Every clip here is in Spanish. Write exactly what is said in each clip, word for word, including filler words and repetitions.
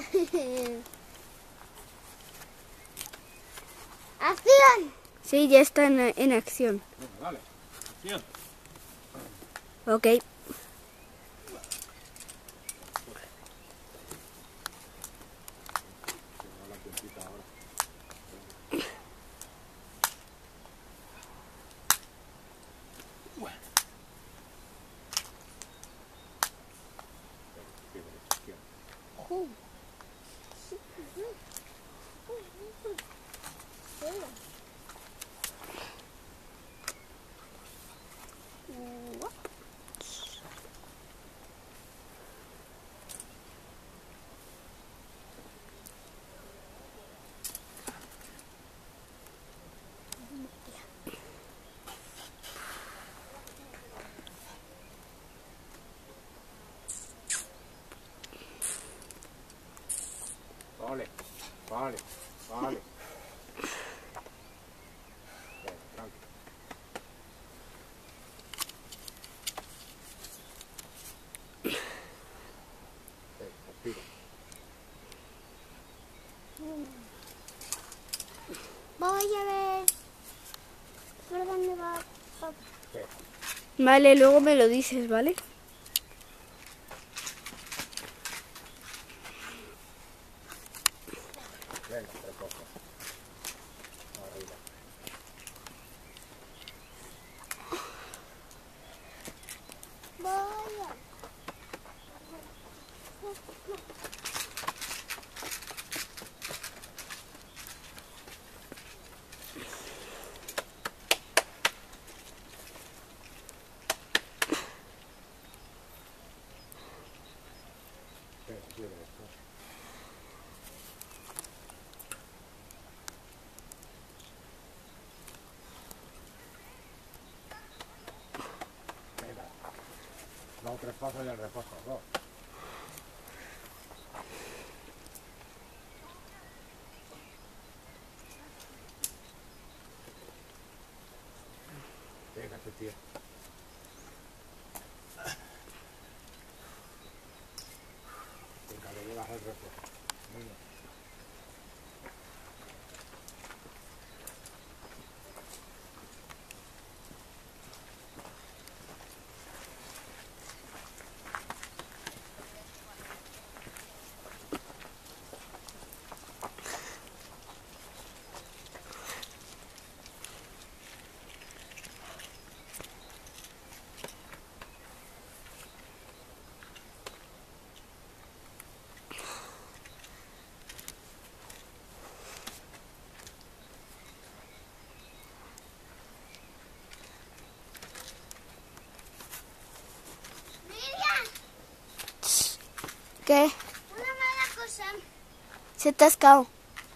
¡Acción! Sí, ya está en, en acción. Venga, dale. Acción. Ok. Vale, vale, vale. Venga, tranqui. Venga, respira. Voy a ver por dónde va papá. Venga. Vale, luego me lo dices, ¿vale? Venga, recoge. Arriba. Voy a... Venga, sube esto. Venga. Dos, tres pasos y el reposo. Dos. Venga, tu tío. Venga, le llevas el reposo. Venga. ¿Qué? Una mala cosa. Se te ha atascado.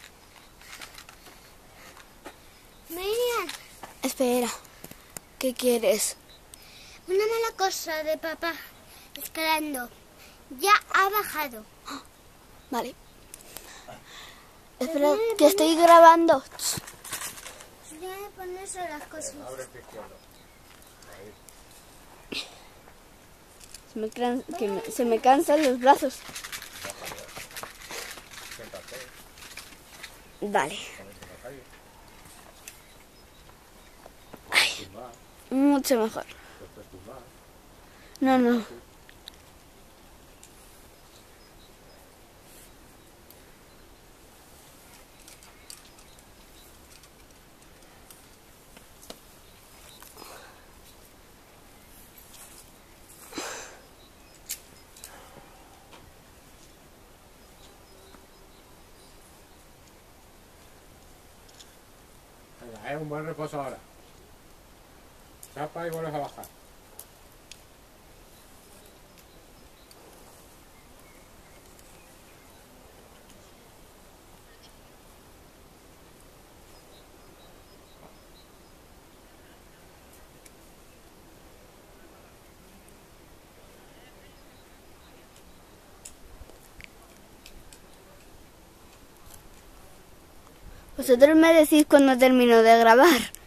Miriam, Espera. ¿Qué quieres? una mala cosa de papá escalando. Ya ha bajado. Vale. Espera, que estoy grabando. Tiene que ponerse las cosas. Abre este izquierdo. Ahí. Se me, can- que me- se me cansan los brazos. Siéntate. Vale. Ponete en la calle. Tumbar. Mucho mejor. Después tumbar. No, no. Venga, es un buen reposo ahora. Chapa y vuelves a bajar. Vosotros me decís cuando termino de grabar.